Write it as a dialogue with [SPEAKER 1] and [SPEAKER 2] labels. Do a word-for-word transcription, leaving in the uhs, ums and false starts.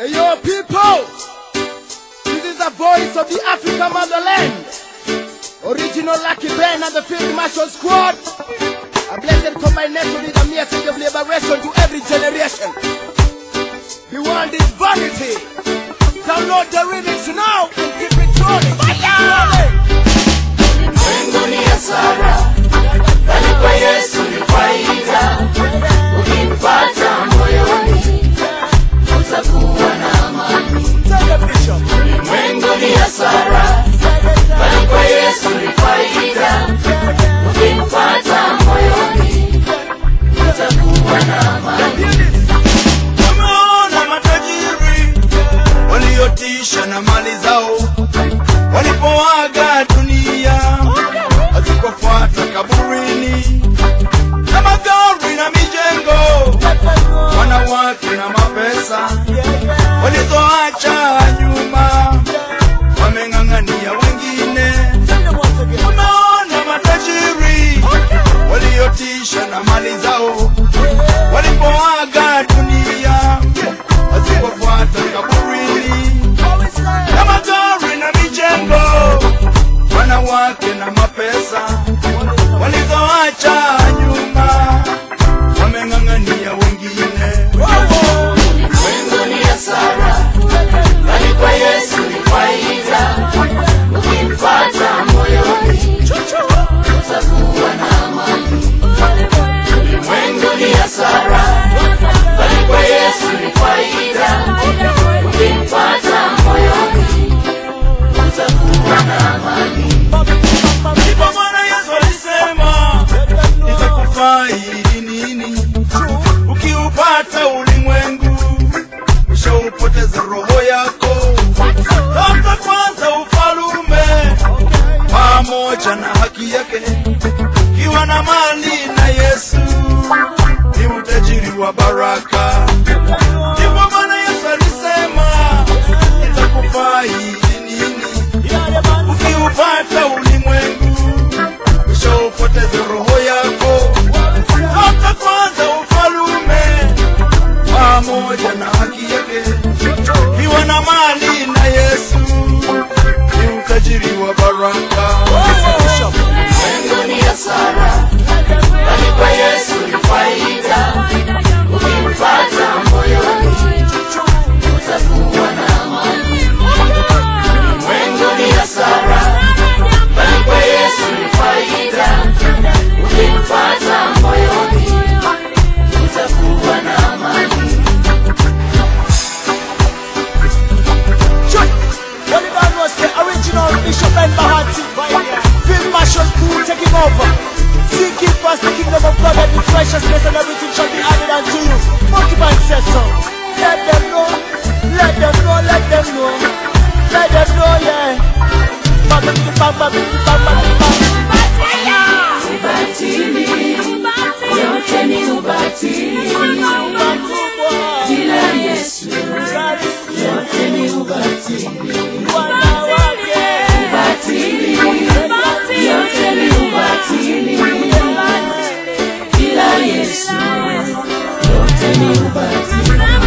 [SPEAKER 1] Hey yo people, this is the voice of the African motherland. Original Lucky Ben and the Field Marshal Squad. A blessed combination with a message of liberation to every generation. The world is vanity. Download the remix now and keep it rolling. Fire!
[SPEAKER 2] Mungu ni hasara, bali kwa Yesu ni faida. Ukimpata moyoni, utakuwa na amani. Mungu ni hasara, bali kwa Yesu ni faida. Ukimpata moyoni, utakuwa na amani.
[SPEAKER 3] Wameona matajiri waliotisha na mali zao, walipoaga dunia hazikufuata kaburini, na magari na mijengo, wanawake na mapesa walizoacha nyuma, wameng'ang'ania wengine. Wameona matajiri waliotisha na mali zao, walipoaga dunia hazikufuata kaburini, na magari na mijengo, wanawake na mapesa walizoacha nyuma, wameng'ang'ania wengine.
[SPEAKER 2] Mungu ni hasara, bali kwa Yesu ni faida. Ukimpata moyoni, utakuwa na amani. Mungu ni hasara, bali kwa Yesu ni faida. Ukimpata moyoni, utakuwa na amani.
[SPEAKER 3] Ndipo Bwana Yesu alisema, itakufaidi nini ukiupata ulimwengu, ushaupoteza roho yako? Tafuta kwanza ufalume pamoja na haki yake, kiwa na mali na Yesu ni utajiri wa baraka. Ndipo Bwana Yesu alisema, itakufaidi nini ukiupata ulimwengu, ushaupoteza roho yako? Tafuta kwanza ufalume pamoja na haki yake, kiwa na mali na Yesu ni utajiri wa baraka.
[SPEAKER 2] Mungu ni hasara, bali kwa Yesu ni faida. Ukimpata moyoni, utakuwa na amani. Mungu ni hasara, bali kwa Yesu ni faida. Ukimpata moyoni, utakuwa na amani.
[SPEAKER 1] What it done was the original Bishop Ben Bahati. Field Marshal Crew taking over. Seek ye first the kingdom of God and its righteousness, and everything shall be added unto you. Monkey Man says so. Let them know, let them know, let them know, let them know, yeah. Bam, bam, bam, bam, bam, bam, bam.
[SPEAKER 2] Ubatili, yote ni ubatili. Bila Yesu, yote ni ubatili. Ubatili, yote ni ubatili. Bila Yesu, yote ni ubatili.